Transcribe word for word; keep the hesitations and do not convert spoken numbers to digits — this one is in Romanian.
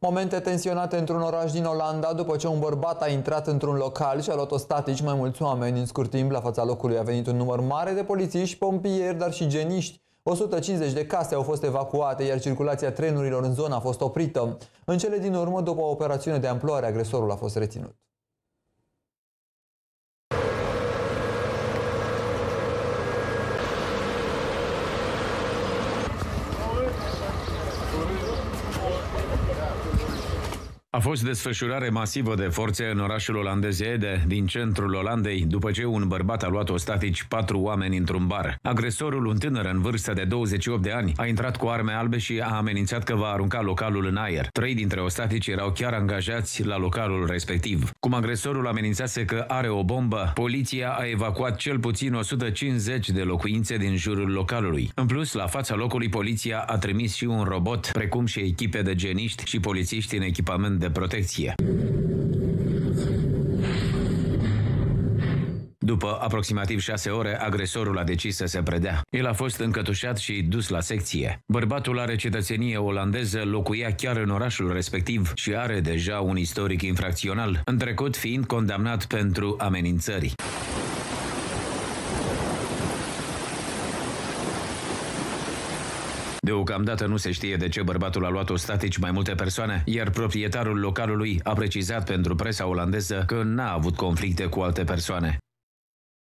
Momente tensionate într-un oraș din Olanda după ce un bărbat a intrat într-un local și a luat ostatici mai mulți oameni. În scurt timp, la fața locului a venit un număr mare de polițiști, pompieri, dar și geniști. o sută cincizeci de case au fost evacuate, iar circulația trenurilor în zonă a fost oprită. În cele din urmă, după o operațiune de amploare, agresorul a fost reținut. A fost desfășurare masivă de forțe în orașul olandez Ede, din centrul Olandei, după ce un bărbat a luat ostatici patru oameni într-un bar. Agresorul, un tânăr în vârstă de douăzeci și opt de ani, a intrat cu arme albe și a amenințat că va arunca localul în aer. Trei dintre ostatici erau chiar angajați la localul respectiv. Cum agresorul amenințase că are o bombă, poliția a evacuat cel puțin o sută cincizeci de locuințe din jurul localului. În plus, la fața locului, poliția a trimis și un robot, precum și echipe de geniști și polițiști în echipament de protecție. După aproximativ șase ore, agresorul a decis să se predea. El a fost încătușat și dus la secție. Bărbatul are cetățenie olandeză, locuia chiar în orașul respectiv și are deja un istoric infracțional, în trecut fiind condamnat pentru amenințări. Deocamdată nu se știe de ce bărbatul a luat ostatici mai multe persoane, iar proprietarul localului a precizat pentru presa olandeză că n-a avut conflicte cu alte persoane.